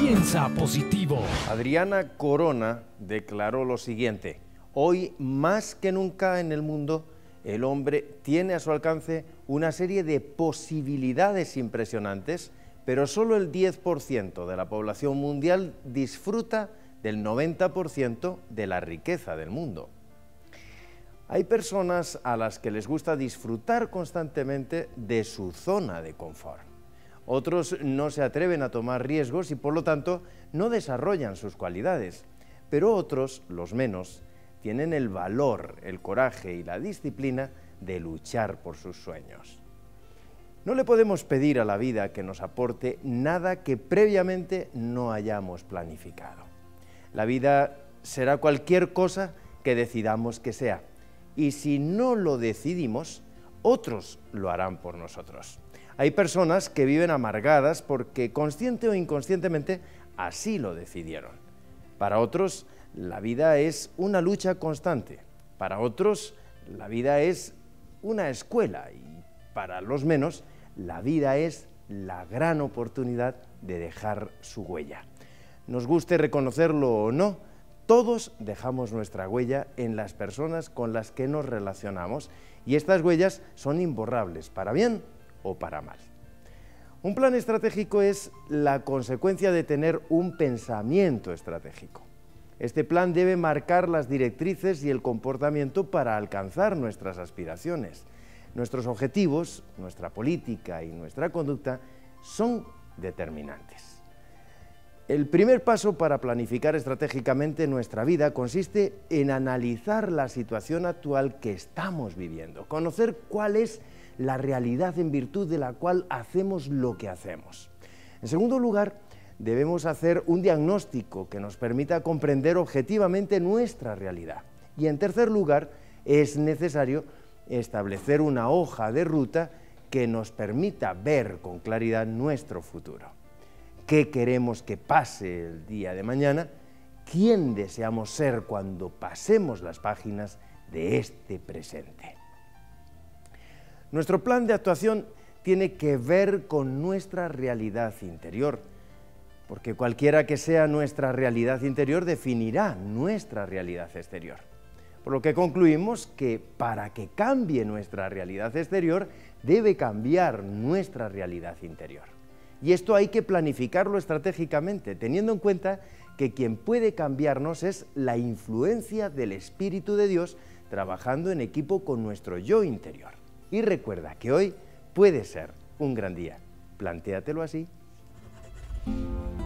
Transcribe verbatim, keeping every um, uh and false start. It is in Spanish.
Piensa positivo. Adriana Corona declaró lo siguiente: hoy más que nunca en el mundo, el hombre tiene a su alcance una serie de posibilidades impresionantes, pero solo el diez por ciento de la población mundial disfruta del noventa por ciento de la riqueza del mundo. Hay personas a las que les gusta disfrutar constantemente de su zona de confort. Otros no se atreven a tomar riesgos y por lo tanto no desarrollan sus cualidades, pero otros, los menos, tienen el valor, el coraje y la disciplina de luchar por sus sueños. No le podemos pedir a la vida que nos aporte nada que previamente no hayamos planificado. La vida será cualquier cosa que decidamos que sea, y si no lo decidimos, otros lo harán por nosotros. Hay personas que viven amargadas porque consciente o inconscientemente así lo decidieron. Para otros, la vida es una lucha constante. Para otros, la vida es una escuela y para los menos, la vida es la gran oportunidad de dejar su huella. Nos guste reconocerlo o no, todos dejamos nuestra huella en las personas con las que nos relacionamos y estas huellas son imborrables, para bien o para mal. Un plan estratégico es la consecuencia de tener un pensamiento estratégico. Este plan debe marcar las directrices y el comportamiento para alcanzar nuestras aspiraciones. Nuestros objetivos, nuestra política y nuestra conducta son determinantes. El primer paso para planificar estratégicamente nuestra vida consiste en analizar la situación actual que estamos viviendo, conocer cuál es la realidad en virtud de la cual hacemos lo que hacemos. En segundo lugar, debemos hacer un diagnóstico que nos permita comprender objetivamente nuestra realidad. Y en tercer lugar, es necesario establecer una hoja de ruta que nos permita ver con claridad nuestro futuro. ¿Qué queremos que pase el día de mañana? ¿Quién deseamos ser cuando pasemos las páginas de este presente? Nuestro plan de actuación tiene que ver con nuestra realidad interior, porque cualquiera que sea nuestra realidad interior definirá nuestra realidad exterior. Por lo que concluimos que para que cambie nuestra realidad exterior, debe cambiar nuestra realidad interior. Y esto hay que planificarlo estratégicamente, teniendo en cuenta que quien puede cambiarnos es la influencia del Espíritu de Dios trabajando en equipo con nuestro yo interior. Y recuerda que hoy puede ser un gran día. Plantéatelo así.